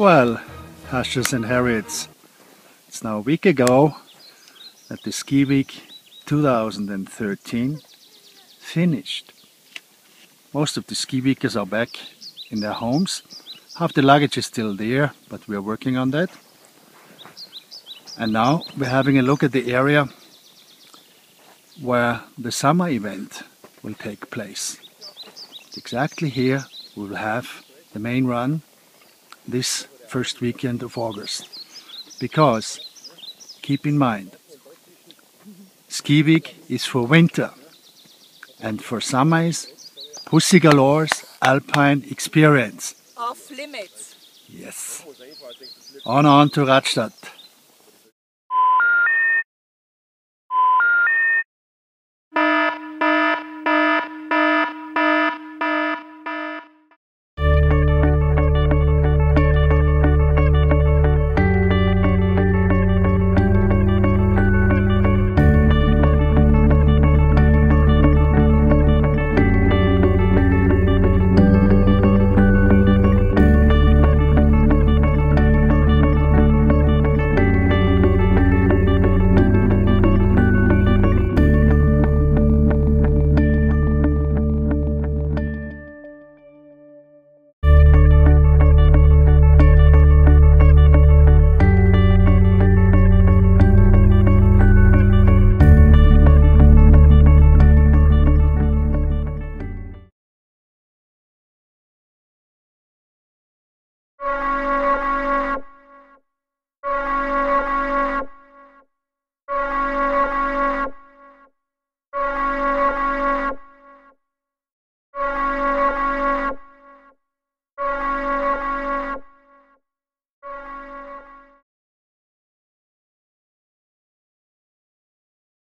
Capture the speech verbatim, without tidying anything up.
Well, Hushes and Harriets, it's now a week ago that the Ski Week two thousand thirteen finished. Most of the ski weekers are back in their homes. Half the luggage is still there, but we are working on that. And now we're having a look at the area where the summer event will take place. Exactly here we will have the main run this first weekend of August. Because, keep in mind, Ski Week is for winter, and for summer is Pussy Galore's Alpine experience. Off limits. Yes. On on to Radstadt.